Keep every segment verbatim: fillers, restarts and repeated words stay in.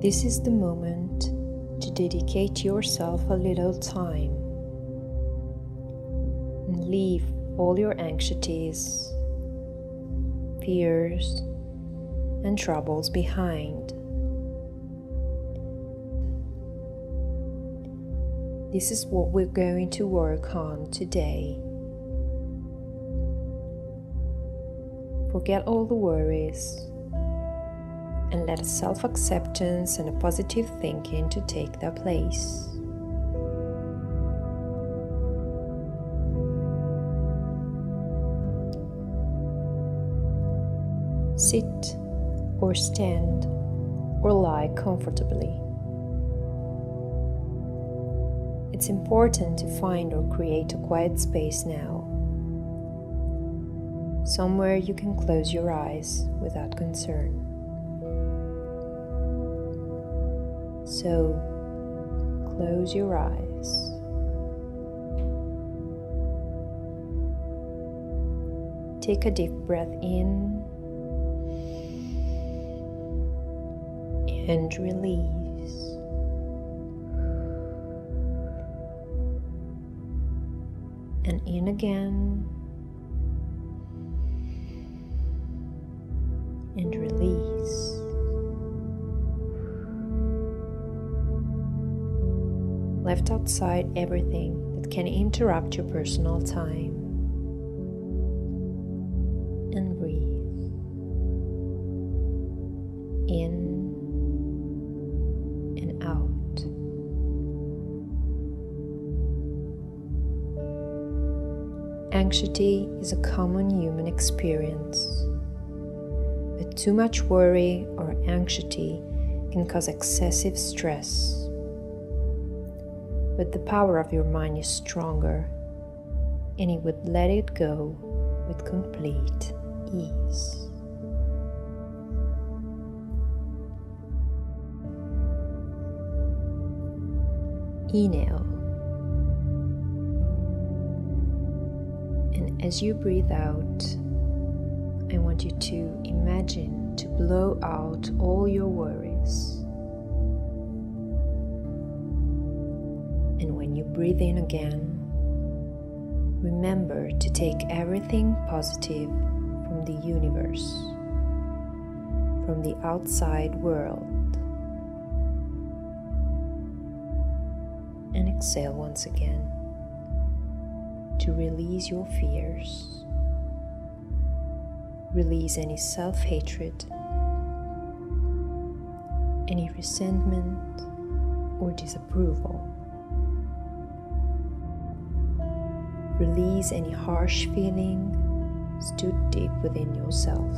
This is the moment to dedicate yourself a little time and leave all your anxieties, fears, and troubles behind. This is what we're going to work on today. Forget all the worries and let self-acceptance and a positive thinking to take their place. Sit or stand or lie comfortably. It's important to find or create a quiet space now, somewhere you can close your eyes without concern. So, close your eyes. Take a deep breath in and release. And in again and release. Left outside everything that can interrupt your personal time. And breathe in and out. Anxiety is a common human experience, but too much worry or anxiety can cause excessive stress. But the power of your mind is stronger, and it would let it go with complete ease. Inhale. And as you breathe out, I want you to imagine to blow out all your worries. And when you breathe in again, remember to take everything positive from the universe, from the outside world. And exhale once again to release your fears. Release any self-hatred, any resentment or disapproval. Release any harsh feeling stored deep within yourself.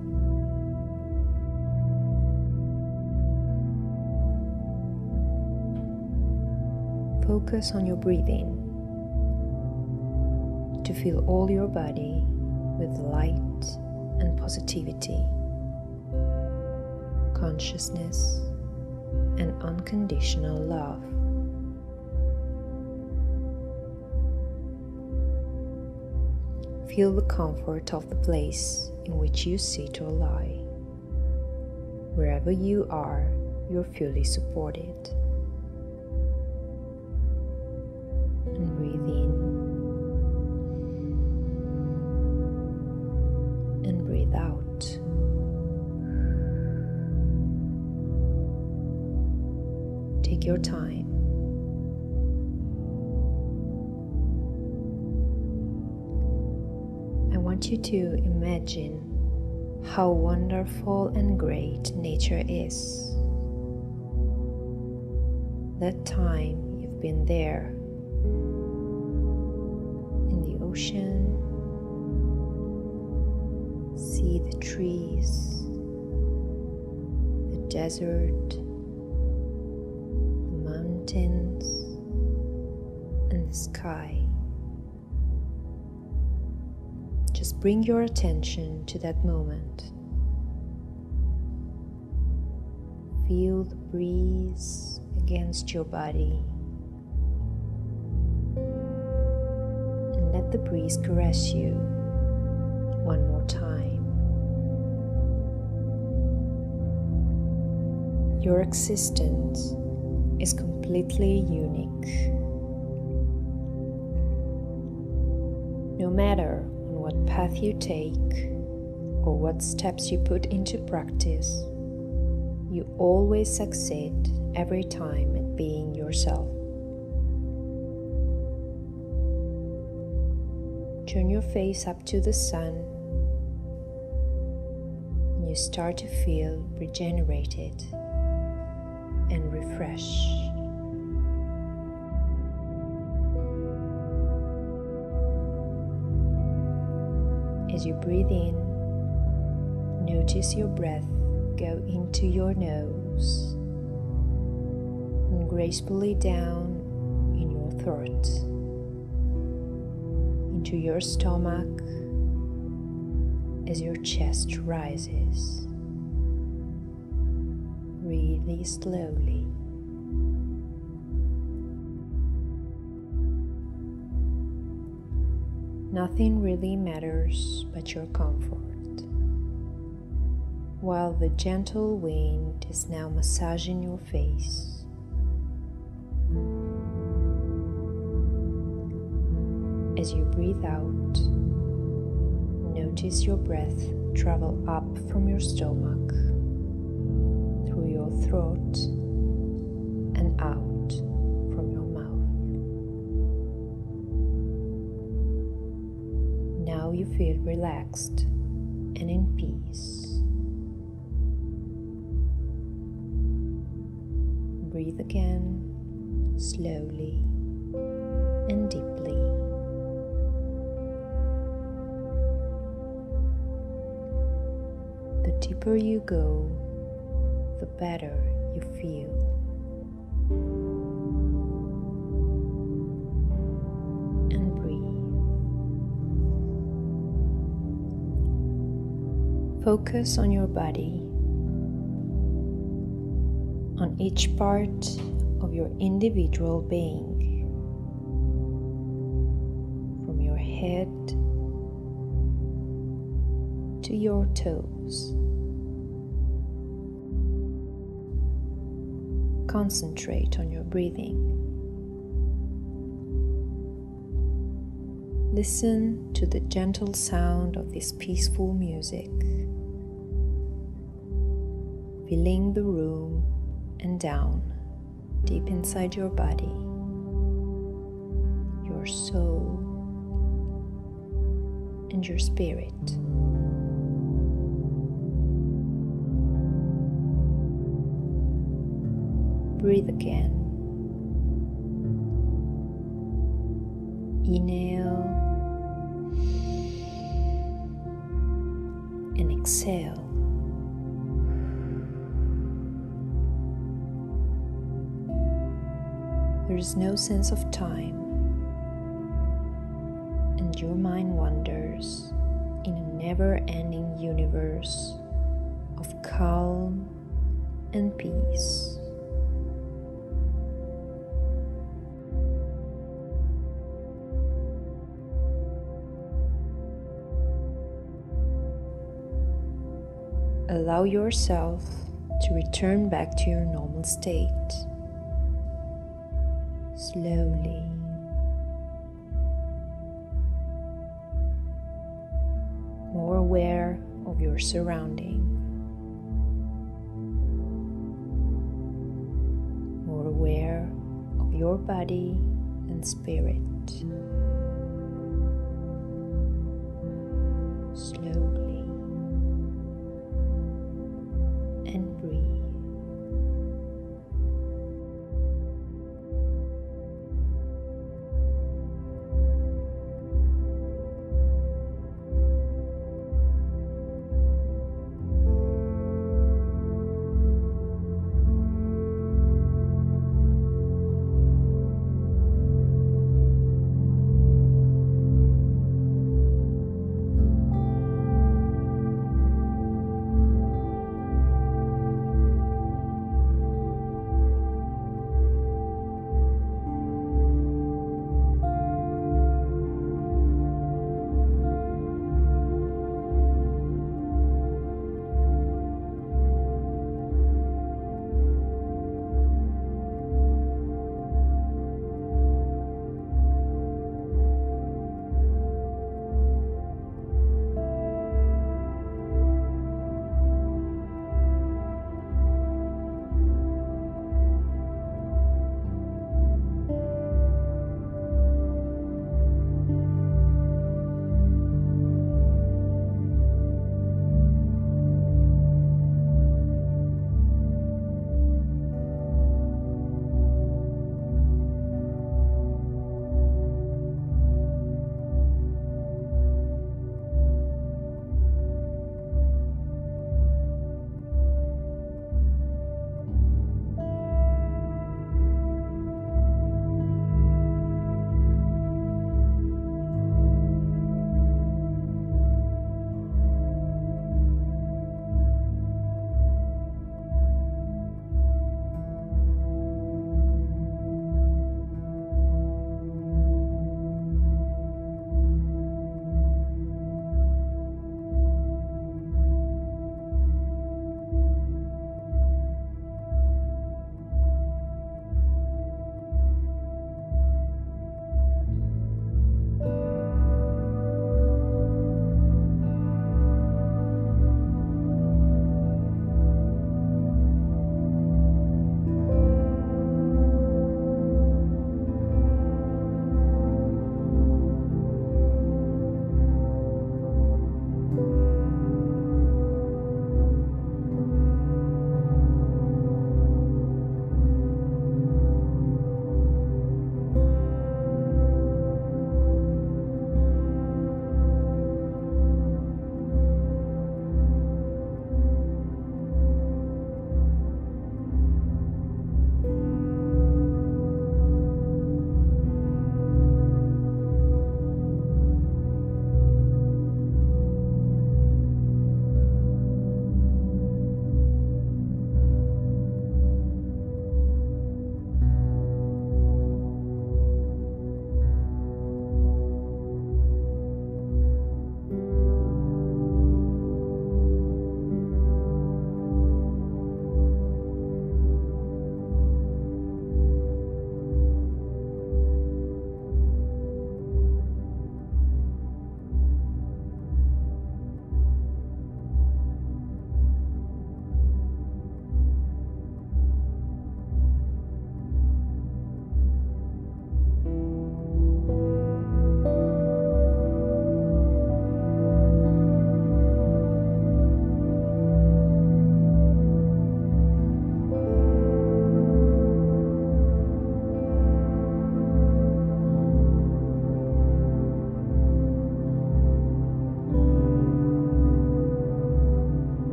Focus on your breathing to fill all your body with light and positivity, consciousness, and unconditional love. Feel the comfort of the place in which you sit or lie. Wherever you are, you're fully supported. And breathe in and breathe out. Take your time. I want you to imagine how wonderful and great nature is. That time you've been there, in the ocean, see the trees, the desert, the mountains, and the sky. Just bring your attention to that moment. Feel the breeze against your body. And let the breeze caress you one more time. Your existence is completely unique. No matter on what path you take or what steps you put into practice, you always succeed every time at being yourself. Turn your face up to the sun, and you start to feel regenerated and refreshed. As you breathe in, notice your breath go into your nose and gracefully down in your throat, into your stomach as your chest rises, really slowly. Nothing really matters but your comfort, while the gentle wind is now massaging your face. As you breathe out, notice your breath travel up from your stomach, through your throat, and out from your mouth. Now you feel relaxed and in peace. Breathe again, slowly and deeply. The deeper you go, the better you feel. And breathe. Focus on your body, on each part of your individual being, from your head to your toes. Concentrate on your breathing. Listen to the gentle sound of this peaceful music, filling the room and down deep inside your body, your soul, and your spirit. Breathe again. Inhale and exhale. There is no sense of time, and your mind wanders in a never-ending universe of calm and peace. Allow yourself to return back to your normal state. Slowly. More aware of your surrounding. More aware of your body and spirit. Slowly. And breathe.